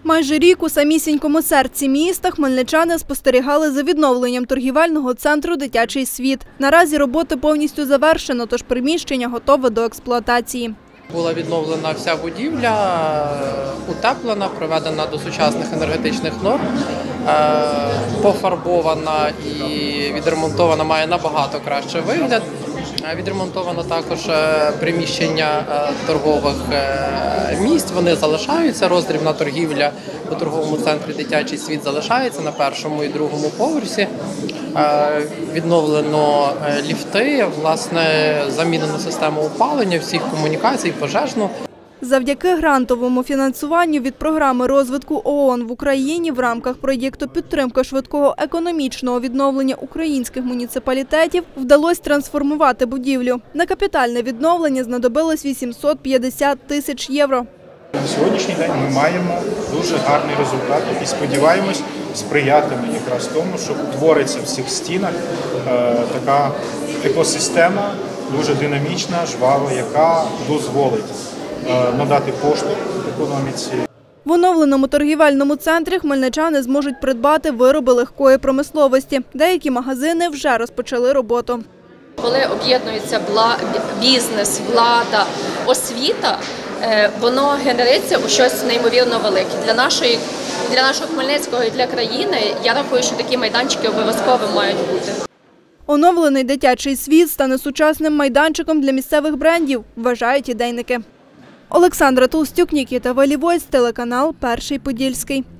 Майже рік у самісінькому серці міста хмельничани спостерігали за відновленням торгівельного центру «Дитячий світ». Наразі роботи повністю завершено, тож приміщення готове до експлуатації. Була відновлена вся будівля, утеплена, приведена до сучасних енергетичних норм, пофарбована і відремонтована, має набагато кращий вигляд. Відремонтовано також приміщення торгових місць, вони залишаються, роздрібна торгівля у торговому центрі «Дитячий світ» залишається на першому і другому поверсі. Відновлено ліфти, власне, замінено систему опалення, всіх комунікацій, пожежну. Завдяки грантовому фінансуванню від програми розвитку ООН в Україні в рамках проєкту «Підтримка швидкого економічного відновлення українських муніципалітетів» вдалося трансформувати будівлю. На капітальне відновлення знадобилось 850 тисяч євро. На сьогоднішній день ми маємо дуже гарний результат і сподіваємось, сприятиме якраз тому, що утвориться в цих стінах така екосистема, дуже динамічна, жвава, яка дозволить надати поштовх економіці. В оновленому торгівельному центрі хмельничани зможуть придбати вироби легкої промисловості. Деякі магазини вже розпочали роботу. Коли об'єднується бізнес, влада, освіта, воно генерується у щось неймовірно велике. Для нашого Хмельницького і для країни, я рахую, що такі майданчики обов'язково мають бути. Оновлений «Дитячий світ» стане сучасним майданчиком для місцевих брендів, вважають ідейники. Олександра Толстюк, Нікіта Валівойц, телеканал «Перший Подільський».